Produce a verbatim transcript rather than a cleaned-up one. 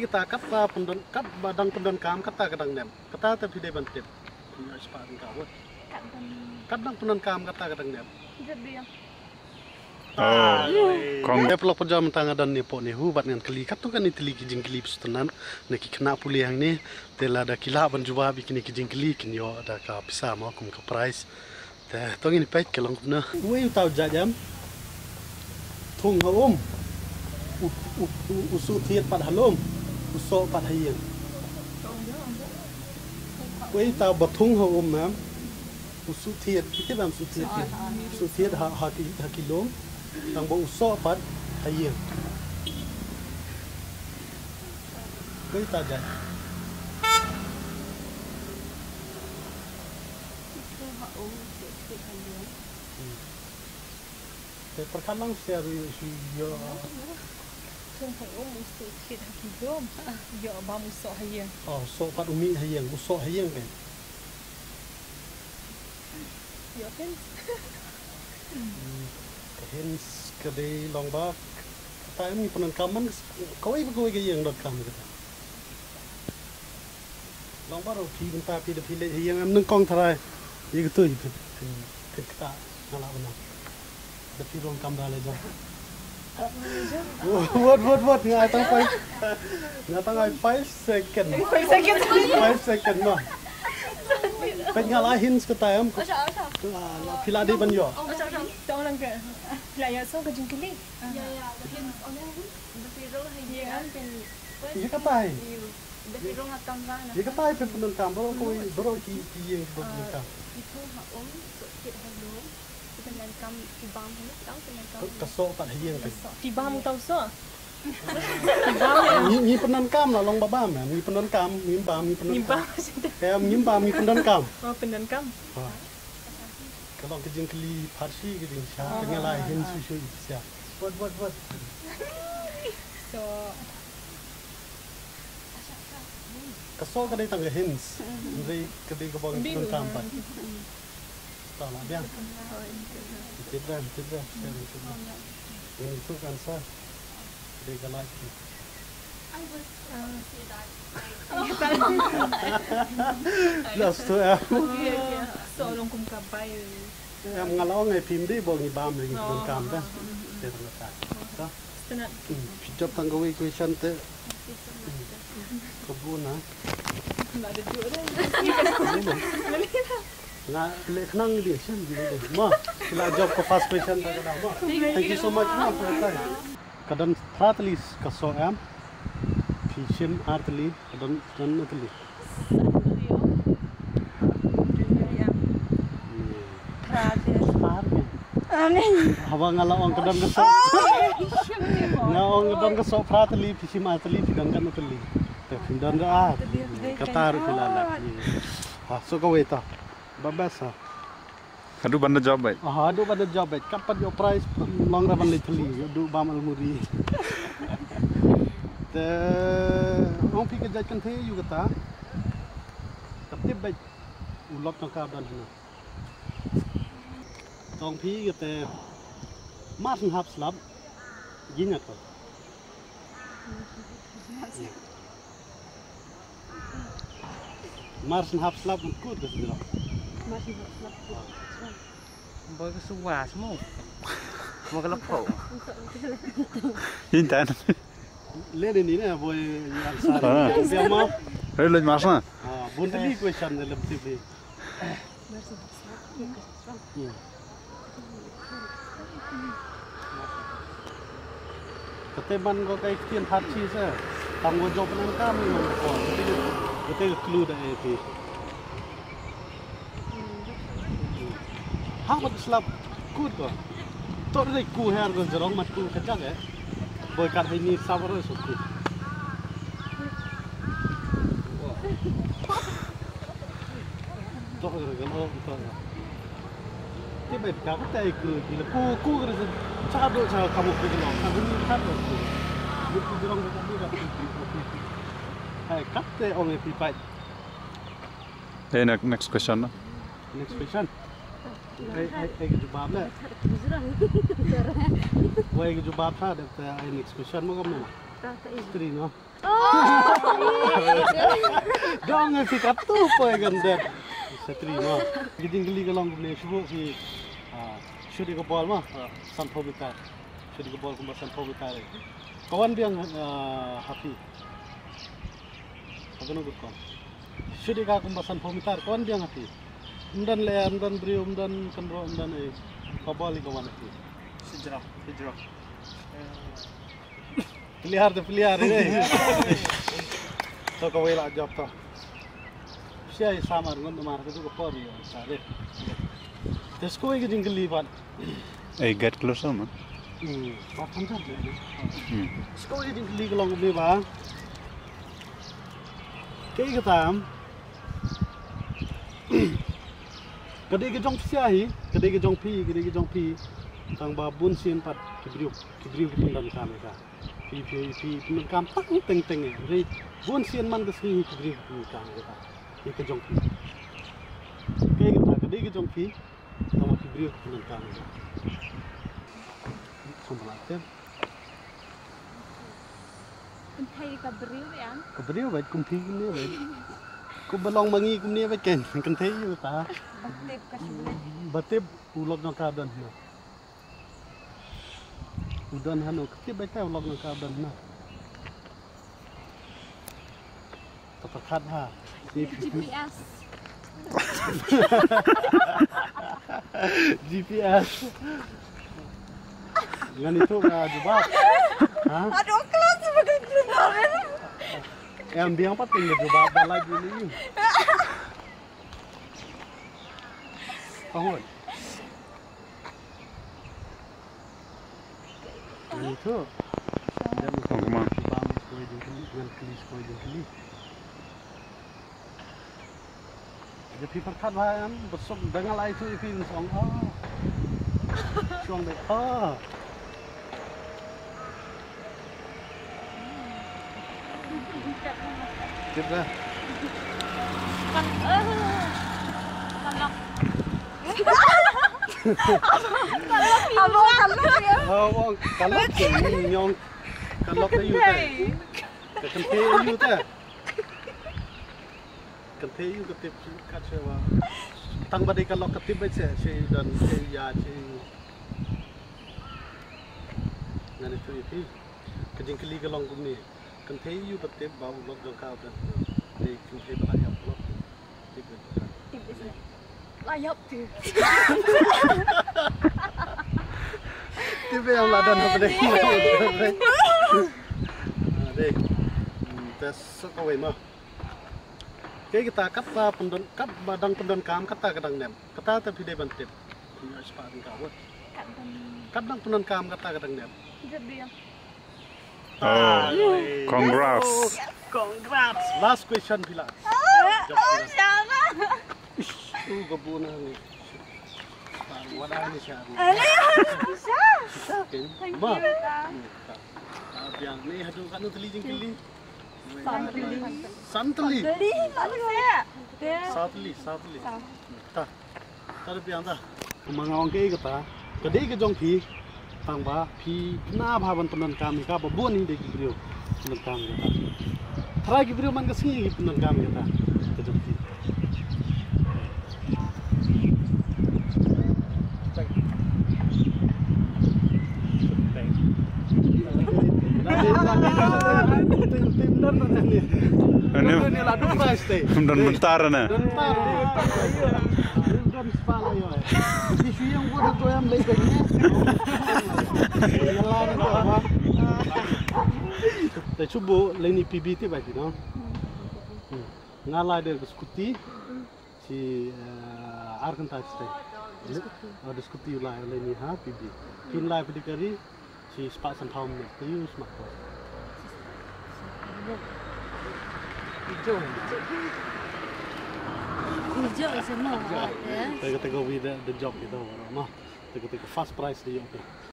kata kata pendon kat badang pendon kam kata kadang nem kata tapi dia bantip punya sepak kawat kadang pendon kam kata kadang nem Oh, kong dia pelok pejam tangga dan ni pok ni hu bat ngan keli kat tu kan ni teli kijing keli sutenan neki kena puli yang ni tela ada kila ban jubab ikini kijing keli kin yo ada ka pisa mau kum ka price teh tong ini pait kelong na we tau jajam thung ha um usu thiet pat halom uso pat hayeng we tau bathung ha um mam usu thiet kita bam usu thiet usu thiet ha ha ha kilom tang bo uso pat hayeng we tau jaj te perkalang seri yo thung ho um usu thiet ha kilom yo bam uso hayeng oh so pat umi hayeng uso hayeng kan yo kan hens kedai long bak kata ini penan kaman kau ibu kau yang dot kam kata long bak pi bentar pi de pi le yang am neng kong tharai ye gitu itu kita ngala benar de pi long kam dale jam what what what ngai tang pai ngai tang ai five second five second five second no pen ngala hens kata am la pila de ban yo tong lang ke playa so ka jingkili ya ya tapi oleh de piro hayang pen ye kata ai de piro ngatam bang ye kata ai pe penan kam bro ko bro ki ki yang penan kam itu ha om so kit hello penan kam ibang ni tang penan kam kaso pat hayeng pe tiba mu tau so ni ni penan kam lah long baba man ni penan kam ni bam ni penan nimba kam ni bam ni penan kam oh penan kam kalau kejeng keli parsi kejeng sha tengah lai hin su su sia what what what so kaso kadai tang hins ndai kadai ko bang penan kam pa ta la biang tidak tidak ini tu kan sa kadai galai I was uh, say that last tu ya so long kum kabay em ngalau ngai phim di bo ngi bam ring penan kam dah dia tang ta ta tenat pijap tang gawe question te kebun ah enggak ada duit dah na le khnang di chen di de ma la job ko first question ta kada ma thank you so much ma for your time kadan thratlis ka so am fishim artli kadan dan atli hawa ngalawang kadan ka so ngawang kadan ka so thratli fishim artli fidan kan atli te fidan ra katar filala ha so ko weta babasa aduh banda job baik. Ah, aduh banda job baik. Kapan yo price long raban litli, aduh bam almuri. Te ong pi ke jaj Kynthei yu kata. Tapi baik ulok tang ka dan hana. Tong pi kata mas hap slab ginya to. Mas hap slab kut ke sira. masih berslap. Boy ke suwa semua. Mau ke lepok. Intan. Le ni ni boy yang sar. Dia mau. Hei lej masna. Ah, bundli question de lebti be. Masih berslap. Keteban ko kay kian hatchi sa. Tang go job nan kam ni man ko. Kete kete clue da e ti. Ha mat slap good ko. Tor dei ku her go jarong mat ku kajak eh. Boy kat hai ni sabar so ku. Tor go go to. Ti bai ka ka tai ku ti la ku ku ga cha do cha kamu ku lo. Ka ni ka do ku. Ni ku jarong ka ni ga. Hai kat te on e pi pai. Hey, next question. Next question. Ai ai ai jawab le. Wei jawab tha de ai next question mo kam na. Tak tak ini. Isteri no. Oh. Jangan sikat tu apa yang ganda. Isteri no. Giding geli kalong ni subuh si shooting ke ball mah sampo bitar. Shooting ke ball kumba sampo bitar. Kawan biang happy. Apa nak buat? Shooting ka kumba sampo bitar. Kawan biang happy. Umdan le, umdan beri, umdan kendro, umdan eh. Kabal ni kawan happy. Sejarah, sejarah. Pelihar tu pelihar ni. So kau elak job tu. Siapa samar ngon mar tu kau pori ya, sare. Terus kau ini jengkel lipat. Hey, get closer, man. Hmm, apa macam tu? Hmm. Kau ini jengkel lipat long ni bang. Kaya ketam. Kadai ke jong siahi, kadai ke jong pi, kadai ke jong pi. Tang babun sin pat kibriu, kibriu pundan kami ka. Pi pi pi pundan kam tak ni teng teng eh. Jadi bun sin man ke sini kibriu pundan kami ka. Ini ke jong pi. Kaya kita kadai ke jong pi, tang kibriu pundan kami ka. Sumpah tem. Kynthei ka beriu ya. Kibriu baik kumpi ni baik. Ku belong mangi kumni baik kan. Kynthei you ta. Batip ka sebelah. Batip ulog nak kadan na. Udan hanu ketip baik tak ulog nak kadan na. Terkat ha. G P S. G P S. Dengan itu Phi Jubab. Ha? Aduh, kelas sebagai keluar. Yang biang apa tinggal Jubab lagi ni. Tahun. Yang itu. Dia Kau kemana? Jubab kau jengkeli dengan kelis kau jengkeli. Jadi perkat bayan besok dengan lah itu itu song ah. Song deh ah. Kita. Kan eh. Kalak. Abang kalak ya. Abang kalak ni nyong kalak ayu teh. Kynthei ayu teh. Kynthei ayu ketip kat sewa. Tang badai kalak ketip baca si dan si ya si. Nanti tu itu. Kejengkeli kalong kumni. Kynthei ayu ketip bau lok jangkau dan. Di Kynthei belayap lok. Layap tu. Tiba yang ladan apa deh? Deh, tes sekawai mah. Kayak kita kata pendon, kat badang pendon kam kata kadang nem, kata tapi dia bantip. Punya sepadan kawat. Kadang pendon kam kata kadang nem. Jadi yang. Oh, congrats. Congrats. Last question pila. Oh, siapa? Tu kebun ni. Wadah ni siapa? Ini bisa. Thank Ma. you. Yang ni hadu kan teli jengkeli. Santri. Santli. Jadi, lalu saya. Santli, santli. Ta. Tadi piang ta. Mga orang kaya kata, kadai ke jong pi, tang ba pi kena bahaban penan kami ka babon ni deki brio penan kami kata. Try ki brio man ka singi penan kami kata. Ke jong pi. Ini lah dua price deh. Dan bentar na. Bentar. Dan sepala yo. Isu yang buat tu yang lagi ni. Ngelar tu apa? Tapi cuba leni P B T bagi no. Ngalah dia skuti si Arkansas deh. Ada skuti lah leni ha P B. Kin lah pada kari si spak santam ni. Tu smak. Hijau. Hijau semua. Tengok-tengok we the job kita orang mah. Tengok-tengok fast price dia.